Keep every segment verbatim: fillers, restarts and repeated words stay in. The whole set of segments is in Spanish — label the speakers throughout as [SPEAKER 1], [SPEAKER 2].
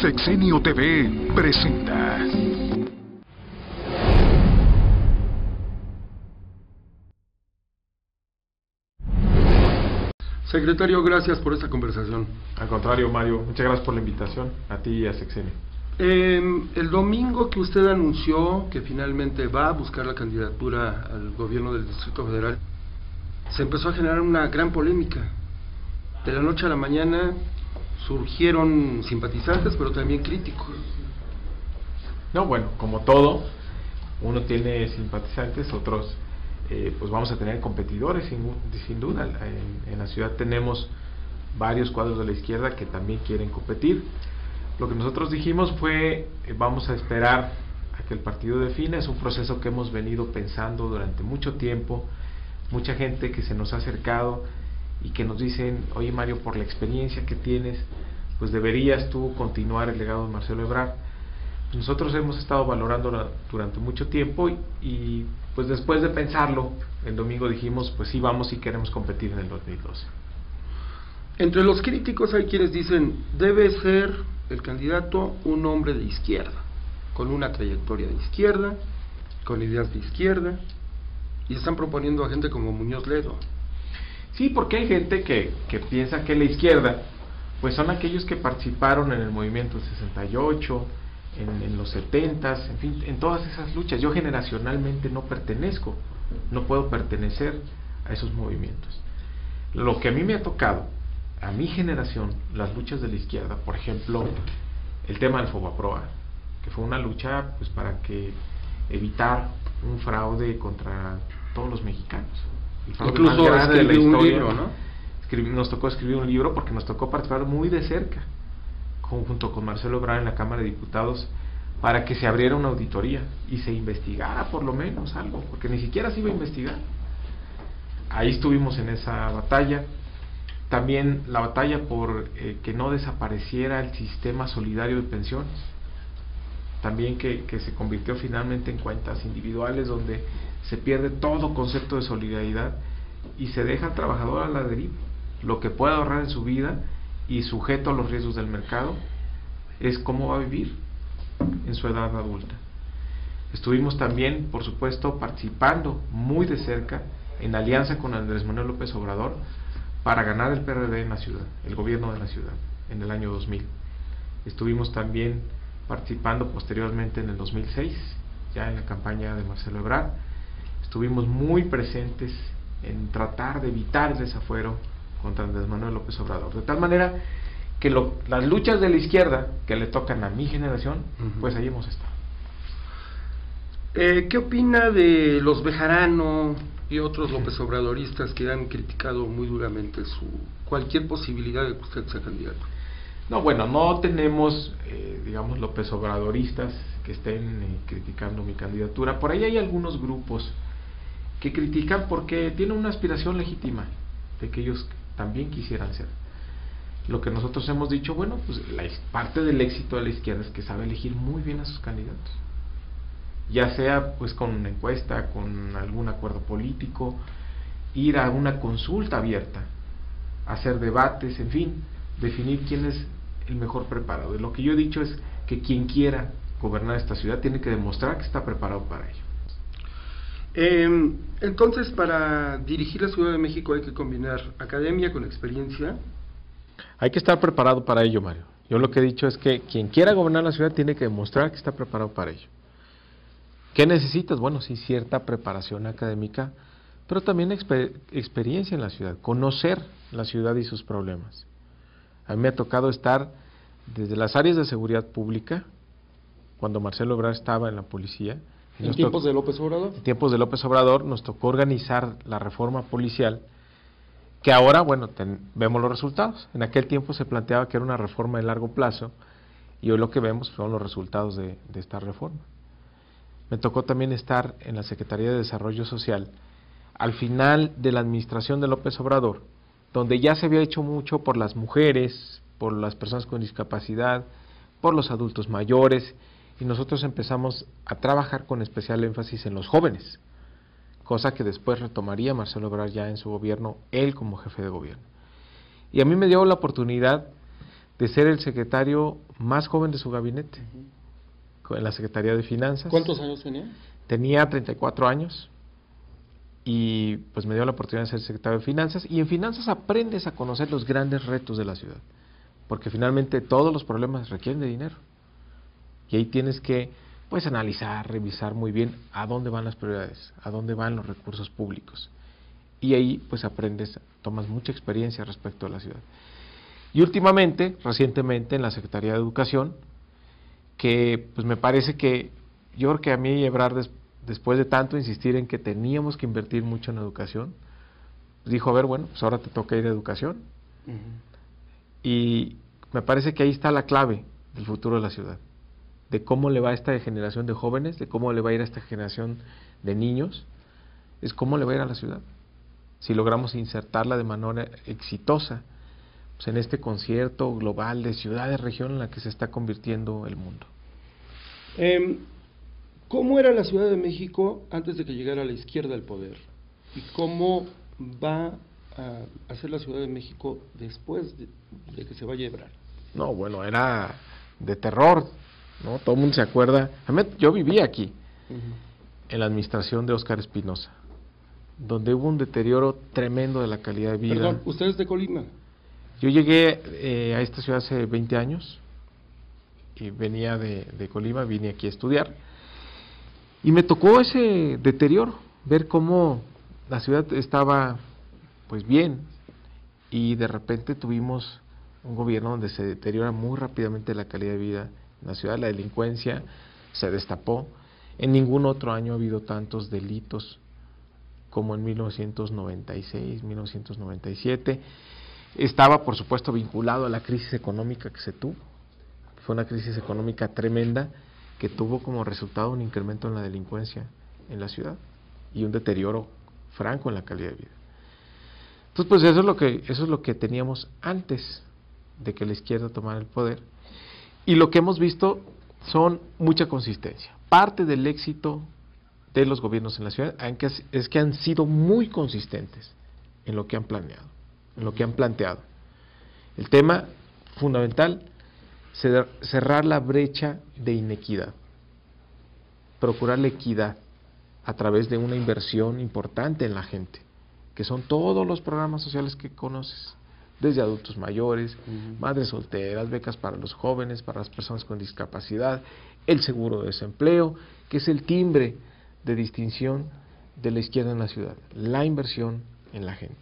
[SPEAKER 1] Sexenio T V presenta.
[SPEAKER 2] Secretario, gracias por esta conversación.
[SPEAKER 3] Al contrario, Mario, muchas gracias por la invitación, a ti y a Sexenio.
[SPEAKER 2] Eh, el domingo que usted anunció que finalmente va a buscar la candidatura al gobierno del Distrito Federal, se empezó a generar una gran polémica. De la noche a la mañana surgieron simpatizantes, pero también críticos.
[SPEAKER 3] No, bueno, como todo, uno tiene simpatizantes, otros eh, pues vamos a tener competidores, sin, sin duda. En, en la ciudad tenemos varios cuadros de la izquierda que también quieren competir. Lo que nosotros dijimos fue, eh, vamos a esperar a que el partido defina. Es un proceso que hemos venido pensando durante mucho tiempo, mucha gente que se nos ha acercado y que nos dicen, oye Mario, por la experiencia que tienes, pues deberías tú continuar el legado de Marcelo Ebrard. Nosotros hemos estado valorando durante mucho tiempo y, y pues después de pensarlo, el domingo dijimos, pues sí vamos y queremos competir en el dos mil doce.
[SPEAKER 2] Entre los críticos hay quienes dicen, debe ser el candidato un hombre de izquierda, con una trayectoria de izquierda, con ideas de izquierda, y están proponiendo a gente como Muñoz Ledo.
[SPEAKER 3] Sí, porque hay gente que, que piensa que la izquierda, pues son aquellos que participaron en el movimiento sesenta y ocho, en, en los setentas, en fin, en todas esas luchas. Yo generacionalmente no pertenezco, no puedo pertenecer a esos movimientos. Lo que a mí me ha tocado, a mi generación, las luchas de la izquierda, por ejemplo, el tema del Fobaproa, que fue una lucha pues para que evitar un fraude contra todos los mexicanos.
[SPEAKER 2] Incluso escribió un libro, ¿no?
[SPEAKER 3] Escribí, nos tocó escribir un libro porque nos tocó participar muy de cerca, junto con Marcelo Ebrard en la Cámara de Diputados, para que se abriera una auditoría y se investigara por lo menos algo, porque ni siquiera se iba a investigar. Ahí estuvimos en esa batalla. También la batalla por eh, que no desapareciera el sistema solidario de pensiones, también que, que se convirtió finalmente en cuentas individuales donde se pierde todo concepto de solidaridad y se deja al trabajador a la deriva. Lo que puede ahorrar en su vida y sujeto a los riesgos del mercado es cómo va a vivir en su edad adulta. Estuvimos también, por supuesto, participando muy de cerca en alianza con Andrés Manuel López Obrador para ganar el P R D en la ciudad, el gobierno de la ciudad, en el año dos mil. Estuvimos también participando posteriormente en el dos mil seis, ya en la campaña de Marcelo Ebrard. Estuvimos muy presentes en tratar de evitar el desafuero contra Andrés Manuel López Obrador, de tal manera que lo, las luchas de la izquierda que le tocan a mi generación, uh-huh. pues ahí hemos estado.
[SPEAKER 2] Eh, ¿Qué opina de los Bejarano y otros López Obradoristas que han criticado muy duramente su cualquier posibilidad de que usted sea candidato?
[SPEAKER 3] No, bueno, no tenemos, eh, digamos, López Obradoristas que estén eh, criticando mi candidatura. Por ahí hay algunos grupos que critican porque tienen una aspiración legítima de que ellos también quisieran ser. Lo que nosotros hemos dicho, bueno, pues la parte del éxito de la izquierda es que sabe elegir muy bien a sus candidatos, ya sea pues con una encuesta, con algún acuerdo político, ir a una consulta abierta, hacer debates, en fin, definir quién es el mejor preparado. Y lo que yo he dicho es que quien quiera gobernar esta ciudad tiene que demostrar que está preparado para ello.
[SPEAKER 2] Eh, entonces, para dirigir la Ciudad de México hay que combinar academia con experiencia.
[SPEAKER 3] Hay que estar preparado para ello, Mario. Yo lo que he dicho es que quien quiera gobernar la ciudad tiene que demostrar que está preparado para ello. ¿Qué necesitas? Bueno, sí, cierta preparación académica, pero también exper- experiencia en la ciudad, conocer la ciudad y sus problemas. A mí me ha tocado estar desde las áreas de seguridad pública, cuando Marcelo Ebrard estaba en la policía.
[SPEAKER 2] ¿En tiempos de López Obrador?
[SPEAKER 3] En tiempos de López Obrador nos tocó organizar la reforma policial, que ahora, bueno, ten, vemos los resultados. En aquel tiempo se planteaba que era una reforma de largo plazo, y hoy lo que vemos son los resultados de, de esta reforma. Me tocó también estar en la Secretaría de Desarrollo Social, al final de la administración de López Obrador, donde ya se había hecho mucho por las mujeres, por las personas con discapacidad, por los adultos mayores, y nosotros empezamos a trabajar con especial énfasis en los jóvenes, cosa que después retomaría Marcelo Ebrard ya en su gobierno, él como jefe de gobierno. Y a mí me dio la oportunidad de ser el secretario más joven de su gabinete, uh-huh. en la Secretaría de Finanzas.
[SPEAKER 2] ¿Cuántos años tenía?
[SPEAKER 3] Tenía treinta y cuatro años y pues me dio la oportunidad de ser secretario de Finanzas, y en Finanzas aprendes a conocer los grandes retos de la ciudad, porque finalmente todos los problemas requieren de dinero, y ahí tienes que pues analizar, revisar muy bien a dónde van las prioridades, a dónde van los recursos públicos, y ahí pues aprendes, tomas mucha experiencia respecto a la ciudad. Y últimamente, recientemente en la Secretaría de Educación, que pues me parece que yo creo que a mí Ebrard, des, después de tanto insistir en que teníamos que invertir mucho en educación, dijo, a ver, bueno, pues ahora te toca ir a educación. Uh-huh. Y me parece que ahí está la clave del futuro de la ciudad, de cómo le va a esta generación de jóvenes, de cómo le va a ir a esta generación de niños, es cómo le va a ir a la ciudad, si logramos insertarla de manera exitosa pues en este concierto global de ciudad-región en la que se está convirtiendo el mundo.
[SPEAKER 2] Eh, ¿Cómo era la Ciudad de México antes de que llegara a la izquierda al poder? ¿Y cómo va a hacer la Ciudad de México después de, de que se vaya a Ebrard?
[SPEAKER 3] No, bueno, era de terror, ¿no? Todo el mundo se acuerda. Yo vivía aquí, uh-huh. en la administración de Óscar Espinosa, donde hubo un deterioro tremendo de la calidad de vida.
[SPEAKER 2] Perdón, ¿usted es de Colima?
[SPEAKER 3] Yo llegué eh, a esta ciudad hace veinte años, y venía de, de Colima, vine aquí a estudiar, y me tocó ese deterioro, ver cómo la ciudad estaba pues bien, y de repente tuvimos un gobierno donde se deteriora muy rápidamente la calidad de vida en la ciudad, la delincuencia se destapó. En ningún otro año ha habido tantos delitos como en mil novecientos noventa y seis, mil novecientos noventa y siete. Estaba, por supuesto, vinculado a la crisis económica que se tuvo. Fue una crisis económica tremenda que tuvo como resultado un incremento en la delincuencia en la ciudad y un deterioro franco en la calidad de vida. Entonces, pues eso es lo que eso es lo que teníamos antes de que la izquierda tomara el poder, y lo que hemos visto son mucha consistencia. Parte del éxito de los gobiernos en la ciudad es que han sido muy consistentes en lo que han planeado, en lo que han planteado. El tema fundamental, cerrar la brecha de inequidad, procurar la equidad a través de una inversión importante en la gente, que son todos los programas sociales que conoces, desde adultos mayores, uh-huh. madres solteras, becas para los jóvenes, para las personas con discapacidad, el seguro de desempleo, que es el timbre de distinción de la izquierda en la ciudad, la inversión en la gente.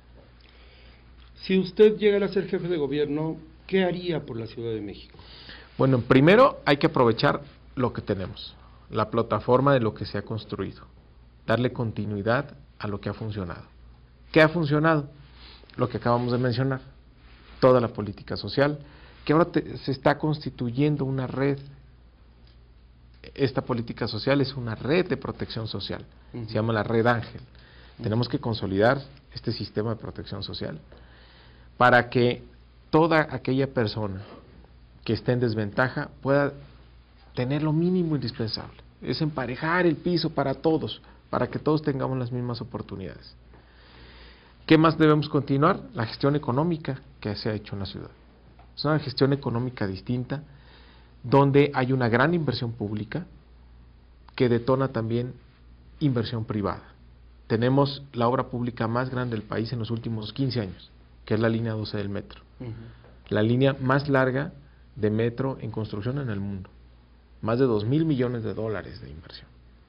[SPEAKER 2] Si usted llegara a ser jefe de gobierno, ¿qué haría por la Ciudad de México?
[SPEAKER 3] Bueno, primero hay que aprovechar lo que tenemos, la plataforma de lo que se ha construido, darle continuidad a lo que ha funcionado. ¿Qué ha funcionado? Lo que acabamos de mencionar, toda la política social, que ahora te, se está constituyendo una red. Esta política social es una red de protección social, uh-huh. se llama la Red Ángel. Uh-huh. Tenemos que consolidar este sistema de protección social para que toda aquella persona que esté en desventaja pueda tener lo mínimo indispensable. Es emparejar el piso para todos, para que todos tengamos las mismas oportunidades. ¿Qué más debemos continuar? La gestión económica que se ha hecho en la ciudad. Es una gestión económica distinta, donde hay una gran inversión pública que detona también inversión privada. Tenemos la obra pública más grande del país en los últimos quince años, que es la línea doce del metro. Uh-huh. La línea más larga de metro en construcción en el mundo. Más de dos mil millones de dólares de inversión.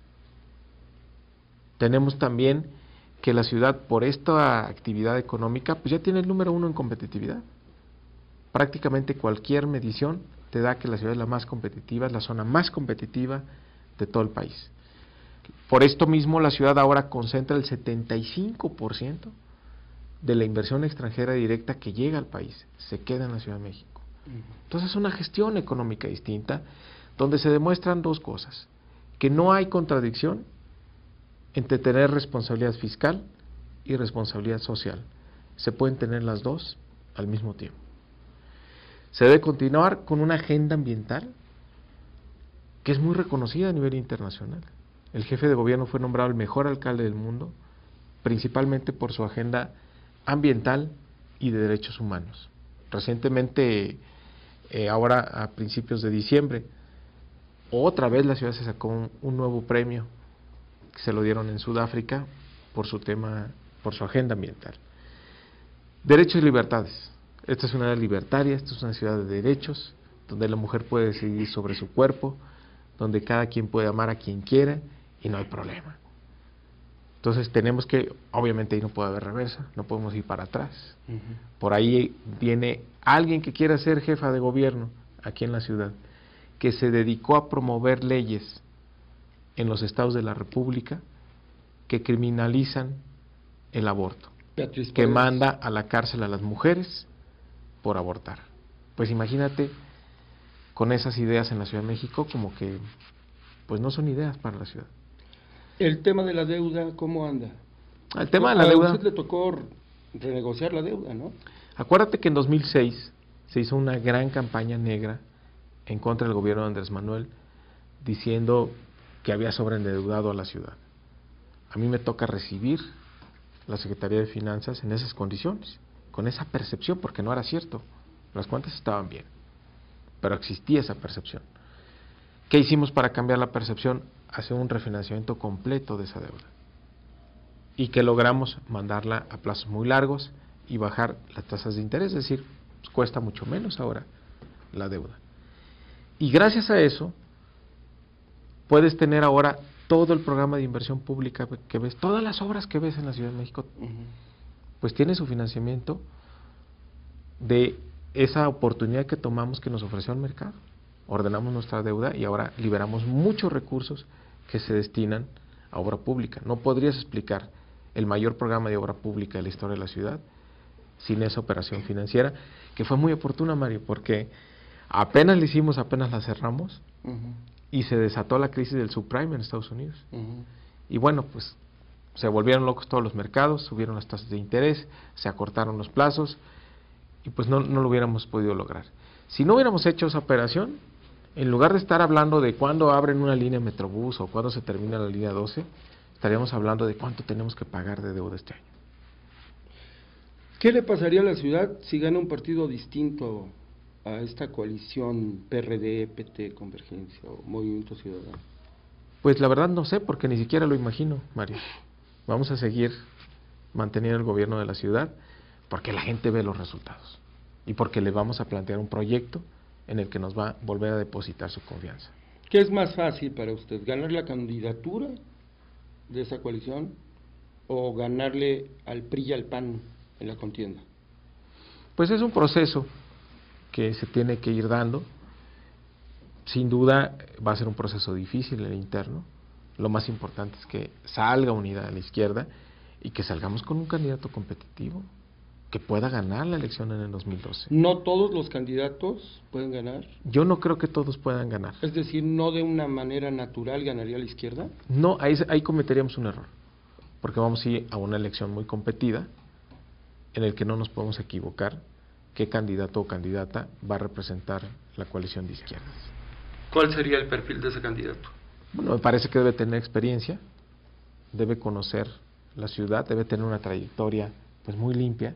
[SPEAKER 3] Tenemos también que la ciudad, por esta actividad económica, pues ya tiene el número uno en competitividad. Prácticamente cualquier medición te da que la ciudad es la más competitiva, es la zona más competitiva de todo el país. Por esto mismo la ciudad ahora concentra el setenta y cinco por ciento de la inversión extranjera directa que llega al país, se queda en la Ciudad de México. Entonces es una gestión económica distinta, donde se demuestran dos cosas: que no hay contradicción entre tener responsabilidad fiscal y responsabilidad social. Se pueden tener las dos al mismo tiempo. Se debe continuar con una agenda ambiental que es muy reconocida a nivel internacional. El jefe de gobierno fue nombrado el mejor alcalde del mundo, principalmente por su agenda ambiental y de derechos humanos. Recientemente eh, ahora a principios de diciembre, otra vez la ciudad se sacó un, un nuevo premio, que se lo dieron en Sudáfrica por su tema, por su agenda ambiental. Derechos y libertades. Esta es una ciudad libertaria, esta es una ciudad de derechos, donde la mujer puede decidir sobre su cuerpo, donde cada quien puede amar a quien quiera y no hay problema. Entonces tenemos que, obviamente ahí no puede haber reversa, no podemos ir para atrás. Uh-huh. Por ahí viene alguien que quiera ser jefa de gobierno aquí en la ciudad, que se dedicó a promover leyes en los estados de la República que criminalizan el aborto,
[SPEAKER 2] Beatriz
[SPEAKER 3] que
[SPEAKER 2] Paredes.
[SPEAKER 3] manda a la cárcel a las mujeres por abortar. Pues imagínate, con esas ideas en la Ciudad de México, como que pues no son ideas para la ciudad.
[SPEAKER 2] El tema de la deuda, ¿cómo anda?
[SPEAKER 3] El tema de la
[SPEAKER 2] a
[SPEAKER 3] deuda...
[SPEAKER 2] A usted le tocó renegociar la deuda, ¿no?
[SPEAKER 3] Acuérdate que en dos mil seis se hizo una gran campaña negra en contra del gobierno de Andrés Manuel, diciendo que había sobreendeudado a la ciudad. A mí me toca recibir la Secretaría de Finanzas en esas condiciones, con esa percepción, porque no era cierto, las cuentas estaban bien, pero existía esa percepción. ¿Qué hicimos para cambiar la percepción? Hacer un refinanciamiento completo de esa deuda, y que logramos mandarla a plazos muy largos y bajar las tasas de interés, es decir, pues cuesta mucho menos ahora la deuda. Y gracias a eso, puedes tener ahora todo el programa de inversión pública que ves, todas las obras que ves en la Ciudad de México, uh-huh. pues tiene su financiamiento de esa oportunidad que tomamos que nos ofreció el mercado. Ordenamos nuestra deuda y ahora liberamos muchos recursos que se destinan a obra pública. No podrías explicar el mayor programa de obra pública de la historia de la ciudad sin esa operación financiera, que fue muy oportuna, Mario, porque apenas la hicimos, apenas la cerramos, uh-huh. y se desató la crisis del subprime en Estados Unidos. Uh-huh. Y bueno, pues se volvieron locos todos los mercados, subieron las tasas de interés, se acortaron los plazos, y pues no, no lo hubiéramos podido lograr. Si no hubiéramos hecho esa operación, en lugar de estar hablando de cuándo abren una línea Metrobús o cuándo se termina la línea doce, estaríamos hablando de cuánto tenemos que pagar de deuda este año.
[SPEAKER 2] ¿Qué le pasaría a la ciudad si gana un partido distinto a esta coalición P R D, P T, Convergencia o Movimiento Ciudadano?
[SPEAKER 3] Pues la verdad no sé, porque ni siquiera lo imagino, Mario. Vamos a seguir manteniendo el gobierno de la ciudad porque la gente ve los resultados y porque le vamos a plantear un proyecto en el que nos va a volver a depositar su confianza.
[SPEAKER 2] ¿Qué es más fácil para usted, ganar la candidatura de esa coalición o ganarle al P R I y al P A N en la contienda?
[SPEAKER 3] Pues es un proceso que se tiene que ir dando. Sin duda va a ser un proceso difícil en el interno. Lo más importante es que salga unidad a la izquierda y que salgamos con un candidato competitivo que pueda ganar la elección en el dos mil doce.
[SPEAKER 2] ¿No todos los candidatos pueden ganar?
[SPEAKER 3] Yo no creo que todos puedan ganar.
[SPEAKER 2] Es decir, ¿no de una manera natural ganaría la izquierda?
[SPEAKER 3] No, ahí, ahí cometeríamos un error, porque vamos a ir a una elección muy competida en el que no nos podemos equivocar qué candidato o candidata va a representar la coalición de izquierdas.
[SPEAKER 2] ¿Cuál sería el perfil de ese candidato?
[SPEAKER 3] Bueno, me parece que debe tener experiencia, debe conocer la ciudad, debe tener una trayectoria pues muy limpia,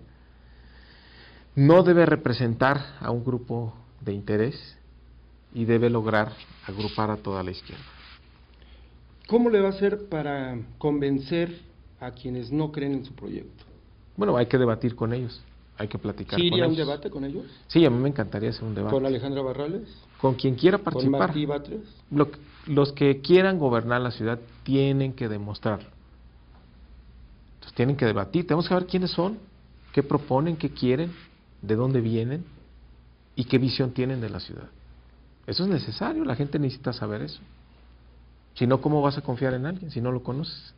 [SPEAKER 3] no debe representar a un grupo de interés y debe lograr agrupar a toda la izquierda.
[SPEAKER 2] ¿Cómo le va a hacer para convencer a quienes no creen en su proyecto?
[SPEAKER 3] Bueno, hay que debatir con ellos, hay que platicar
[SPEAKER 2] ¿Sí
[SPEAKER 3] con
[SPEAKER 2] iría
[SPEAKER 3] ellos.
[SPEAKER 2] un debate con ellos?
[SPEAKER 3] Sí, a mí me encantaría hacer un debate.
[SPEAKER 2] ¿Con Alejandra Barrales?
[SPEAKER 3] Con quien quiera participar.
[SPEAKER 2] ¿Con Martí Batres?
[SPEAKER 3] Lo, los que quieran gobernar la ciudad tienen que demostrarlo. Entonces tienen que debatir, tenemos que ver quiénes son, qué proponen, qué quieren, de dónde vienen y qué visión tienen de la ciudad. Eso es necesario, la gente necesita saber eso. Si no, ¿cómo vas a confiar en alguien si no lo conoces?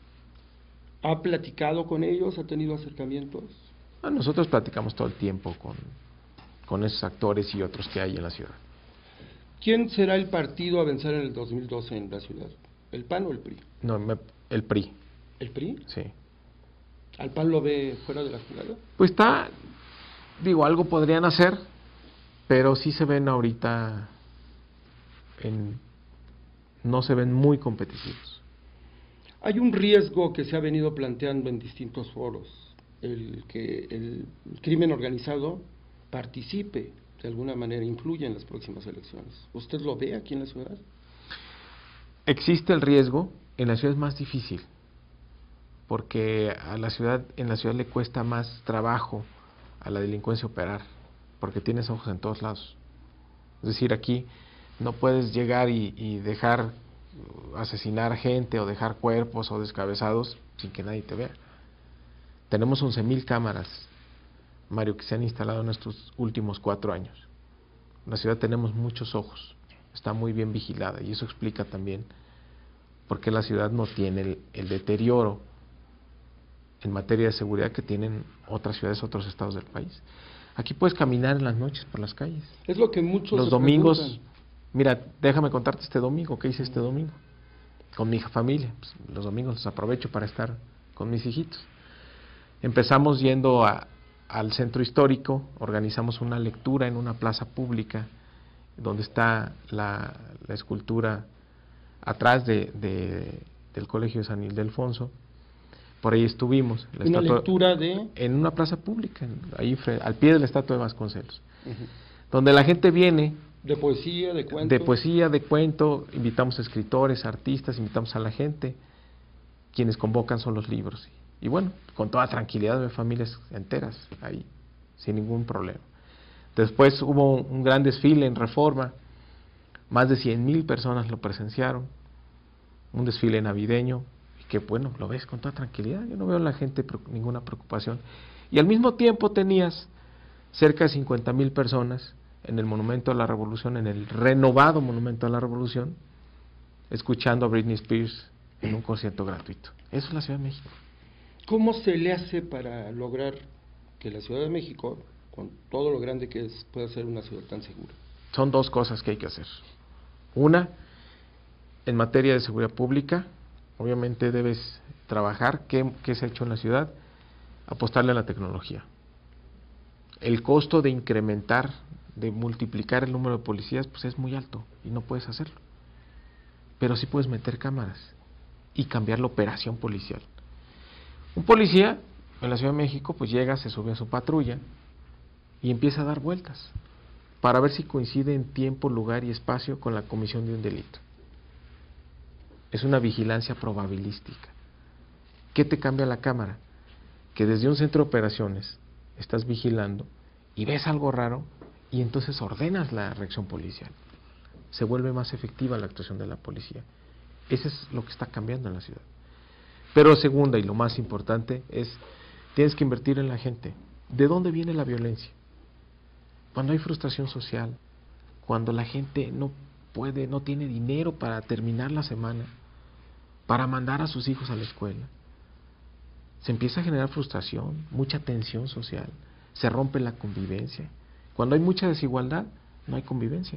[SPEAKER 2] ¿Ha platicado con ellos? ¿Ha tenido acercamientos?
[SPEAKER 3] Ah, nosotros platicamos todo el tiempo con, con esos actores y otros que hay en la ciudad.
[SPEAKER 2] ¿Quién será el partido a vencer en el dos mil doce en la ciudad? ¿El P A N o el P R I?
[SPEAKER 3] No, me, el P R I.
[SPEAKER 2] ¿El P R I?
[SPEAKER 3] Sí.
[SPEAKER 2] ¿Al P A N lo ve fuera de la jugada?
[SPEAKER 3] Pues está, digo, algo podrían hacer, pero sí se ven ahorita, en, no se ven muy competitivos.
[SPEAKER 2] Hay un riesgo que se ha venido planteando en distintos foros, el que el crimen organizado participe de alguna manera influya en las próximas elecciones. ¿Usted lo ve aquí en la ciudad?
[SPEAKER 3] Existe el riesgo, en la ciudad es más difícil, porque a la ciudad, en la ciudad le cuesta más trabajo a la delincuencia operar, porque tienes ojos en todos lados. Es decir, aquí no puedes llegar y, y dejar asesinar gente o dejar cuerpos o descabezados sin que nadie te vea. Tenemos once mil cámaras, Mario, que se han instalado en estos últimos cuatro años. En la ciudad tenemos muchos ojos, está muy bien vigilada, y eso explica también por qué la ciudad no tiene el, el deterioro en materia de seguridad que tienen otras ciudades, otros estados del país. Aquí puedes caminar en las noches por las calles.
[SPEAKER 2] Es lo que muchos
[SPEAKER 3] Los
[SPEAKER 2] se
[SPEAKER 3] domingos,
[SPEAKER 2] preguntan.
[SPEAKER 3] mira, déjame contarte este domingo, ¿qué hice este domingo? Con mi familia, pues, los domingos los aprovecho para estar con mis hijitos. Empezamos yendo a, al centro histórico, organizamos una lectura en una plaza pública, donde está la, la escultura atrás de, de, del Colegio de San Ildefonso. Por ahí estuvimos. La
[SPEAKER 2] Una
[SPEAKER 3] estatua,
[SPEAKER 2] lectura de...
[SPEAKER 3] En una plaza pública, ahí al pie de la estatua de Vasconcelos,
[SPEAKER 2] Uh-huh.
[SPEAKER 3] donde la gente viene...
[SPEAKER 2] De poesía, de cuento.
[SPEAKER 3] De poesía, de cuento, invitamos a escritores, artistas, invitamos a la gente, quienes convocan son los libros. Y bueno, con toda tranquilidad de familias enteras ahí, sin ningún problema. Después hubo un, un gran desfile en Reforma, más de cien mil personas lo presenciaron, un desfile navideño, y que bueno, lo ves con toda tranquilidad, yo no veo en la gente ninguna preocupación. Y al mismo tiempo tenías cerca de cincuenta mil personas en el Monumento a la Revolución, en el renovado Monumento a la Revolución, escuchando a Britney Spears en un concierto gratuito. Eso es la Ciudad de México.
[SPEAKER 2] ¿Cómo se le hace para lograr que la Ciudad de México, con todo lo grande que es, pueda ser una ciudad tan segura?
[SPEAKER 3] Son dos cosas que hay que hacer. Una, en materia de seguridad pública, obviamente debes trabajar, ¿qué, qué se ha hecho en la ciudad? Apostarle a la tecnología. El costo de incrementar, de multiplicar el número de policías, pues es muy alto y no puedes hacerlo. Pero sí puedes meter cámaras y cambiar la operación policial. Un policía en la Ciudad de México pues llega, se sube a su patrulla y empieza a dar vueltas para ver si coincide en tiempo, lugar y espacio con la comisión de un delito. Es una vigilancia probabilística. ¿Qué te cambia la cámara? Que desde un centro de operaciones estás vigilando y ves algo raro y entonces ordenas la reacción policial. Se vuelve más efectiva la actuación de la policía. Eso es lo que está cambiando en la ciudad. Pero segunda y lo más importante es, tienes que invertir en la gente. ¿De dónde viene la violencia? Cuando hay frustración social, cuando la gente no puede, no tiene dinero para terminar la semana, para mandar a sus hijos a la escuela, se empieza a generar frustración, mucha tensión social, se rompe la convivencia. Cuando hay mucha desigualdad, no hay convivencia.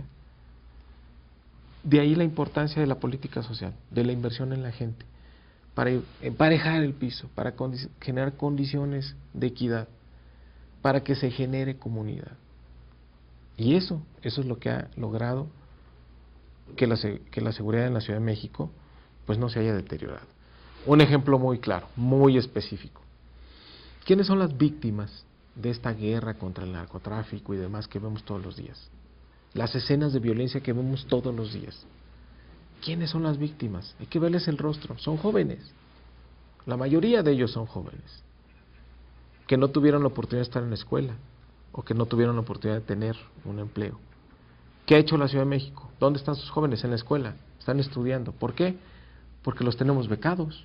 [SPEAKER 3] De ahí la importancia de la política social, de la inversión en la gente, para emparejar el piso, para condi- generar condiciones de equidad, para que se genere comunidad. Y eso, eso es lo que ha logrado que la, que la seguridad en la Ciudad de México pues no se haya deteriorado. Un ejemplo muy claro, muy específico. ¿Quiénes son las víctimas de esta guerra contra el narcotráfico y demás que vemos todos los días? Las escenas de violencia que vemos todos los días. ¿Quiénes son las víctimas? Hay que verles el rostro. Son jóvenes. La mayoría de ellos son jóvenes que no tuvieron la oportunidad de estar en la escuela o que no tuvieron la oportunidad de tener un empleo. ¿Qué ha hecho la Ciudad de México? ¿Dónde están sus jóvenes? En la escuela. Están estudiando. ¿Por qué? Porque los tenemos becados.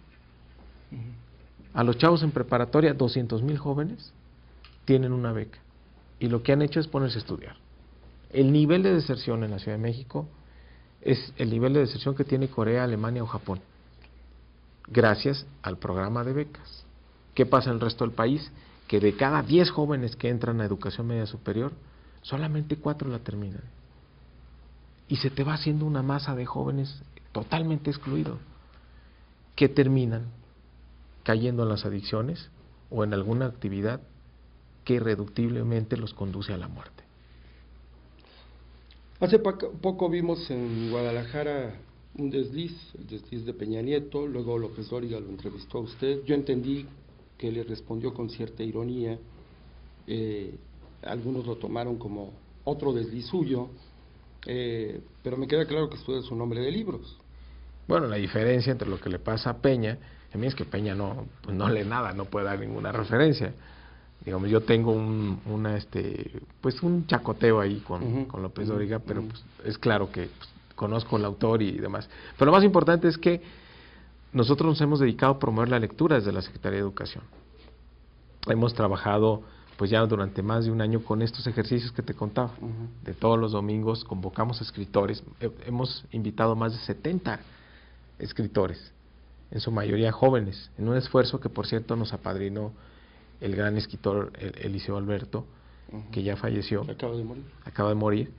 [SPEAKER 3] A los chavos en preparatoria, doscientos mil jóvenes tienen una beca y lo que han hecho es ponerse a estudiar. El nivel de deserción en la Ciudad de México es el nivel de deserción que tiene Corea, Alemania o Japón, gracias al programa de becas. ¿Qué pasa en el resto del país? Que de cada diez jóvenes que entran a educación media superior, solamente cuatro la terminan. Y se te va haciendo una masa de jóvenes totalmente excluidos, que terminan cayendo en las adicciones o en alguna actividad que irreductiblemente los conduce a la muerte.
[SPEAKER 2] Hace poco vimos en Guadalajara un desliz, el desliz de Peña Nieto, luego López Dóriga lo entrevistó a usted, yo entendí que le respondió con cierta ironía, eh, algunos lo tomaron como otro desliz suyo, eh, pero me queda claro que usted es un hombre de libros.
[SPEAKER 3] Bueno, la diferencia entre lo que le pasa a Peña, a mí es que Peña no, pues no lee nada, no puede dar ninguna referencia. Digamos, yo tengo un, una, este, pues un chacoteo ahí con, uh-huh. con López uh-huh. Dóriga, pero pues es claro que pues, conozco al autor y demás. Pero lo más importante es que nosotros nos hemos dedicado a promover la lectura desde la Secretaría de Educación. Hemos trabajado pues ya durante más de un año con estos ejercicios que te contaba. Uh-huh. De todos los domingos convocamos escritores, He, hemos invitado más de setenta escritores, en su mayoría jóvenes, en un esfuerzo que por cierto nos apadrinó el gran escritor Eliseo Alberto, uh-huh. que ya falleció.
[SPEAKER 2] Acaba de morir.
[SPEAKER 3] Acaba de morir.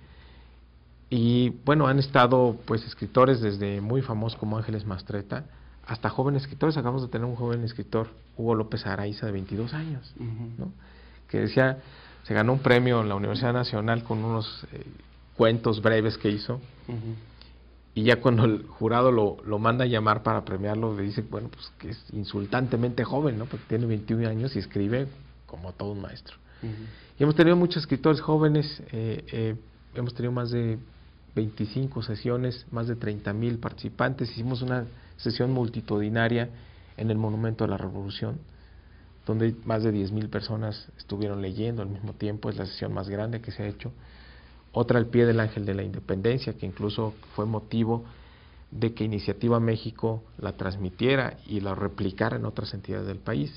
[SPEAKER 3] Y bueno, han estado pues escritores desde muy famosos como Ángeles Mastreta, hasta jóvenes escritores. Acabamos de tener un joven escritor, Hugo López Araiza, de veintidós años, uh-huh. ¿no? que decía, se ganó un premio en la Universidad Nacional con unos eh, cuentos breves que hizo, uh-huh. y ya cuando el jurado lo, lo manda a llamar para premiarlo, le dice, bueno, pues que es insultantemente joven, ¿no? Porque tiene veintiún años y escribe como todo un maestro. Uh-huh. Y hemos tenido muchos escritores jóvenes, eh, eh, hemos tenido más de veinticinco sesiones, más de treinta mil participantes. Hicimos una sesión multitudinaria en el Monumento a la Revolución, donde más de diez mil personas estuvieron leyendo al mismo tiempo. Es la sesión más grande que se ha hecho. Otra al pie del Ángel de la Independencia, que incluso fue motivo de que Iniciativa México la transmitiera y la replicara en otras entidades del país.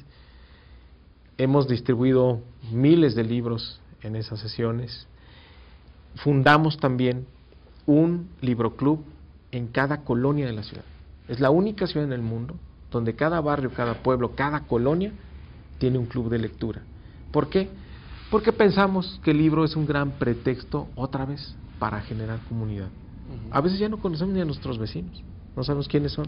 [SPEAKER 3] Hemos distribuido miles de libros en esas sesiones. Fundamos también un libroclub en cada colonia de la ciudad. Es la única ciudad en el mundo donde cada barrio, cada pueblo, cada colonia tiene un club de lectura. ¿Por qué? Porque pensamos que el libro es un gran pretexto, otra vez, para generar comunidad. Uh-huh. A veces ya no conocemos ni a nuestros vecinos, no sabemos quiénes son.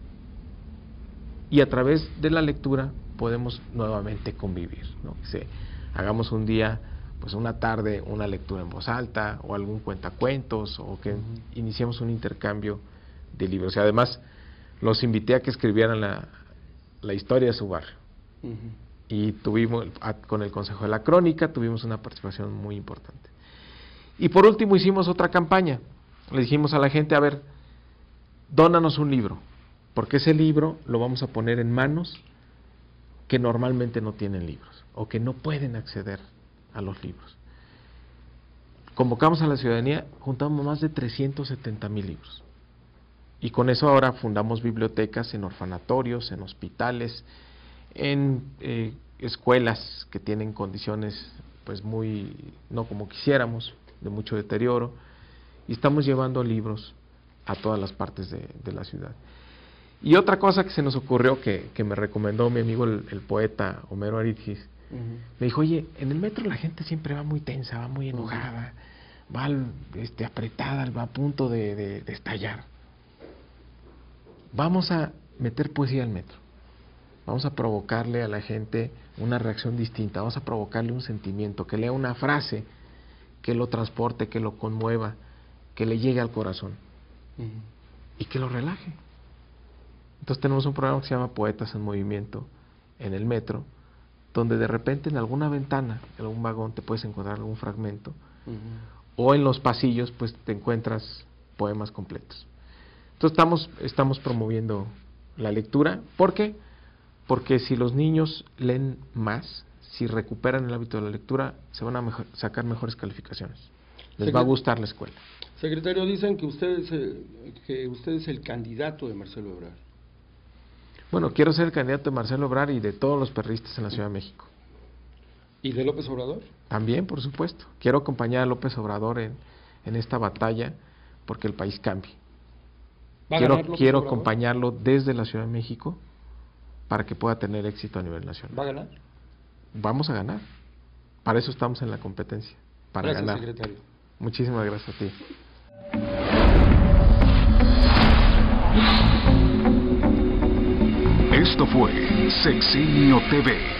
[SPEAKER 3] Y a través de la lectura podemos nuevamente convivir, ¿no? Que se, hagamos un día, pues una tarde, una lectura en voz alta, o algún cuentacuentos, o que uh-huh. iniciemos un intercambio de libros. Y además, los invité a que escribieran la, la historia de su barrio. Uh-huh. Y tuvimos, con el Consejo de la Crónica, tuvimos una participación muy importante. Y por último hicimos otra campaña. Le dijimos a la gente, a ver, dónanos un libro, porque ese libro lo vamos a poner en manos que normalmente no tienen libros, o que no pueden acceder a los libros. Convocamos a la ciudadanía, juntamos más de trescientos setenta mil libros. Y con eso ahora fundamos bibliotecas en orfanatorios, en hospitales, en eh, escuelas que tienen condiciones pues muy, no como quisiéramos, de mucho deterioro, y estamos llevando libros a todas las partes de, de la ciudad. Y otra cosa que se nos ocurrió, que, que me recomendó mi amigo el, el poeta Homero Aridgis, uh-huh. me dijo, oye, en el metro la gente siempre va muy tensa, va muy enojada, uh-huh. va este, apretada, va a punto de, de, de estallar. Vamos a meter poesía al metro. Vamos a provocarle a la gente una reacción distinta, vamos a provocarle un sentimiento, que lea una frase que lo transporte, que lo conmueva, que le llegue al corazón, uh-huh. y que lo relaje. Entonces tenemos un programa que se llama Poetas en Movimiento en el metro, donde de repente en alguna ventana, en algún vagón, te puedes encontrar algún fragmento, uh-huh. o en los pasillos pues te encuentras poemas completos. Entonces estamos, estamos promoviendo la lectura. ¿Por qué? Porque si los niños leen más, si recuperan el hábito de la lectura, se van a mejor, sacar mejores calificaciones. Les Secret- va a gustar la escuela.
[SPEAKER 2] Secretario, dicen que usted, es el, que usted es el candidato de Marcelo Ebrard.
[SPEAKER 3] Bueno, quiero ser el candidato de Marcelo Ebrard y de todos los perristas en la Ciudad de México.
[SPEAKER 2] ¿Y de López Obrador?
[SPEAKER 3] También, por supuesto. Quiero acompañar a López Obrador en, en esta batalla porque el país cambie. Quiero, quiero acompañarlo desde la Ciudad de México para que pueda tener éxito a nivel nacional.
[SPEAKER 2] ¿Va a ganar?
[SPEAKER 3] Vamos a ganar. Para eso estamos en la competencia, para
[SPEAKER 2] gracias,
[SPEAKER 3] ganar.
[SPEAKER 2] Secretario.
[SPEAKER 3] Muchísimas gracias a ti.
[SPEAKER 1] Esto fue Sexenio T V.